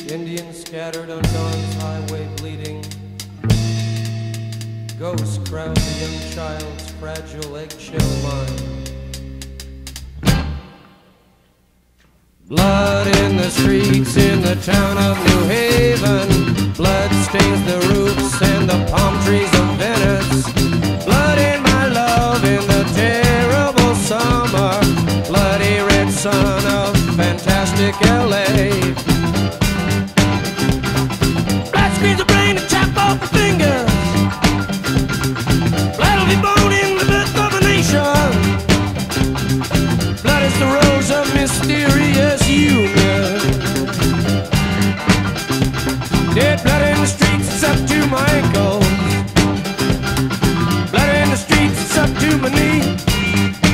Indians scattered on dawn's highway bleeding. Ghosts crowd the young child's fragile eggshell mind. Blood in the streets in the town of New Haven. Blood stains the roofs and the palm trees of Venice. Blood in my love in the terrible summer. Bloody red sun of fantastic LA. Blood screens the brain and chop off the fingers. Blood will be born in the birth of a nation. Blood is the rose of mysterious union. Dead blood in the streets, it's up to my ankles. Blood in the streets, it's up to my knee.